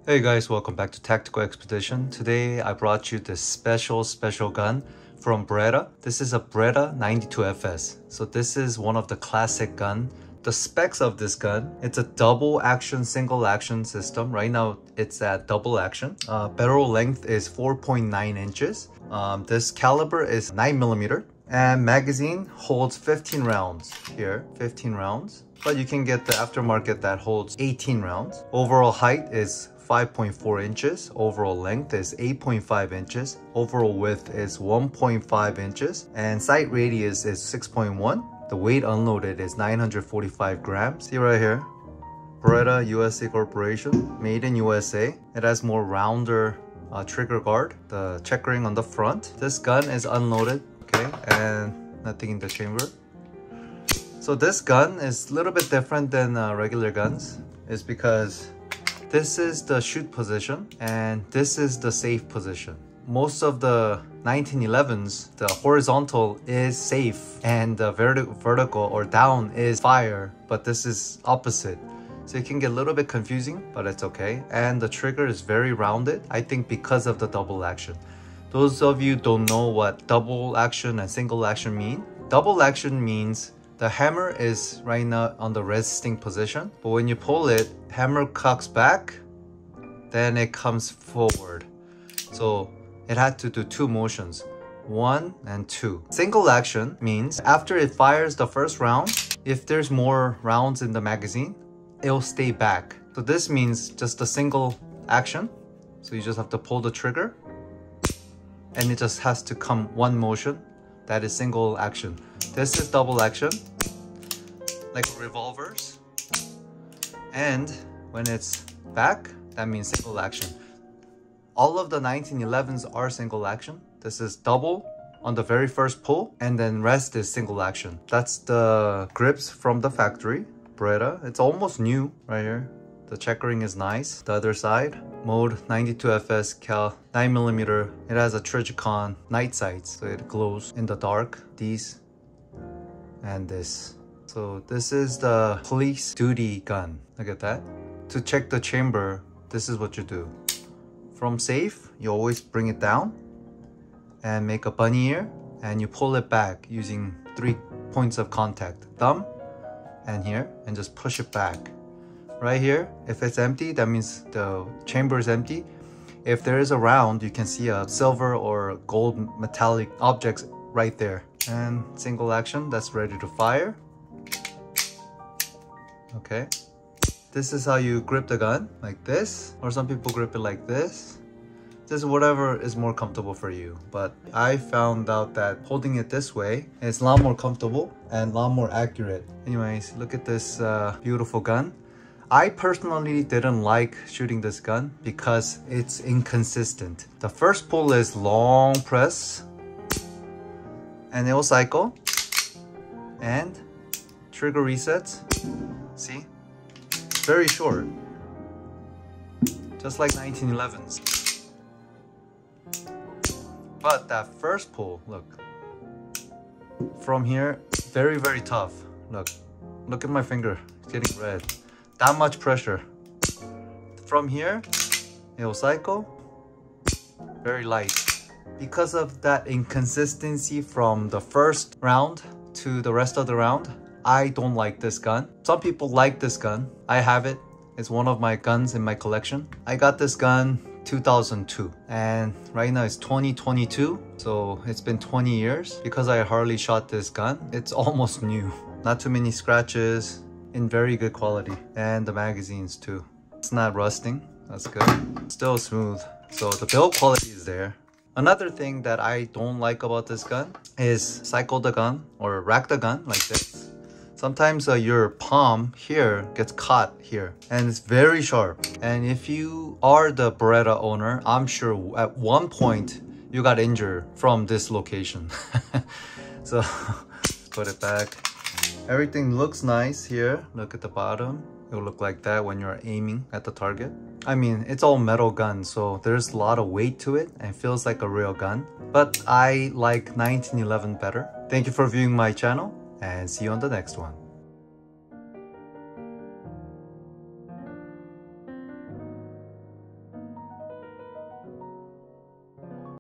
Hey guys, welcome back to Tactical Expedition. Today I brought you this special gun from Beretta. This is a Beretta 92FS. So this is one of the classic gun. The specs of this gun, it's a double action, single action system. Right now it's at double action. Barrel length is 4.9 inches. This caliber is 9mm. And magazine holds 15 rounds here, 15 rounds. But you can get the aftermarket that holds 18 rounds. Overall height is 5.4 inches, overall length is 8.5 inches, overall width is 1.5 inches, and sight radius is 6.1. The weight unloaded is 945 grams. See right here, Beretta USA Corporation, made in USA. It has more rounder trigger guard, the checkering on the front. This gun is unloaded, okay, and nothing in the chamber. So this gun is a little bit different than regular guns. It's because this is the shoot position and this is the safe position. Most of the 1911s, the horizontal is safe and the vertical or down is fire, but this is opposite. So it can get a little bit confusing, but it's okay. And the trigger is very rounded, I think because of the double action. Those of you don't know what double action and single action mean. Double action means the hammer is right now on the resting position, but when you pull it, hammer cocks back, then it comes forward. So it had to do two motions, 1 and 2. Single action means after it fires the first round, if there's more rounds in the magazine, it'll stay back. So this means just a single action. So you just have to pull the trigger and it just has to come one motion. That is single action. This is double action, like revolvers. And when it's back, that means single action. All of the 1911s are single action. This is double on the very first pull, and then rest is single action. That's the grips from the factory, Beretta. It's almost new right here. The checkering is nice. The other side, mode 92FS cal 9mm. It has a Trigicon night sights, so it glows in the dark. These and this. So this is the police duty gun. Look at that. To check the chamber, this is what you do. From safe, you always bring it down and make a bunny ear, and you pull it back using 3 points of contact, thumb and here, and just push it back. Right here, if it's empty, that means the chamber is empty. If there is a round, you can see a silver or gold metallic objects right there. And single action, that's ready to fire. Okay. This is how you grip the gun, like this. Or some people grip it like this. Just whatever is more comfortable for you. But I found out that holding it this way is a lot more comfortable and a lot more accurate. Anyways, look at this beautiful gun. I personally didn't like shooting this gun because it's inconsistent. The first pull is long press and it will cycle and trigger resets. See? Very short. Just like 1911s. But that first pull, look. From here, very tough. Look at my finger. It's getting red. That much pressure. From here, it will cycle. Very light. Because of that inconsistency from the first round to the rest of the round, I don't like this gun. Some people like this gun. I have it. It's one of my guns in my collection. I got this gun 2002 and right now it's 2022, so it's been 20 years. Because I hardly shot this gun, it's almost new. Not too many scratches, in very good quality, and the magazines too. It's not rusting, that's good. Still smooth, so the build quality is there. Another thing that I don't like about this gun is cycle the gun or rack the gun like this. Sometimes your palm here gets caught here and it's very sharp. And if you are the Beretta owner, I'm sure at one point you got injured from this location. So put it back. Everything looks nice here. Look at the bottom. It will look like that when you're aiming at the target. I mean, it's all metal gun, so there's a lot of weight to it and feels like a real gun. But I like 1911 better. Thank you for viewing my channel and see you on the next one.